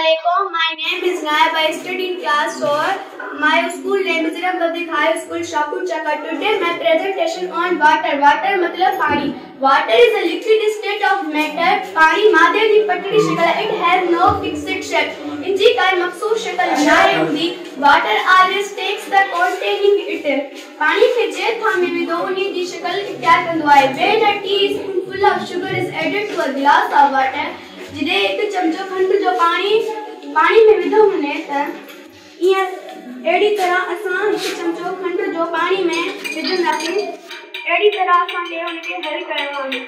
Assalamualaikum. My name is Naib. I study in class 4. My school name is Rambadik High School, Shahpur Chakka. Today my presentation on water. Water मतलब पानी. Water is a liquid state of matter. पानी मादे दी पटड़ी शक्ल. It has no fixed shape. इनकी कोई मखसूस शक्ल नहीं होती. Water always takes the containing it. पानी के जेठ में भी दो उन्हीं दी शक्ल इख्तियार करता है. When a teaspoonful of sugar is added to a glass of water, जिदे एक चमचो खंड जो पानी में विधो मने त ये एडी तरह असा एक चमचो खंड जो पानी में विधन रखे एडी तरह असा के उनके हल करवाने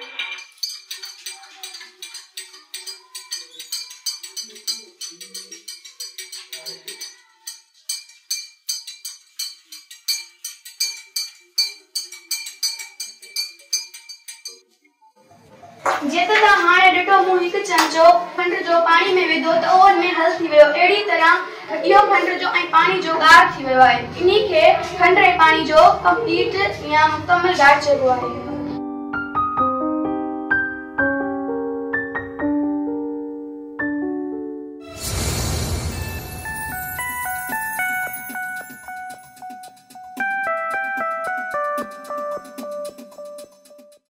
जेत ता हाने डटो मु एक चमचो खंड जो पानी में विधो तो और में हल थी वयो एडी तरह इहो खंड जो ऐ पानी जो गाढ़ थी वयो है इन्ही के खंड रे पानी जो कंप्लीट या मुकम्मल गाढ़ चलो है।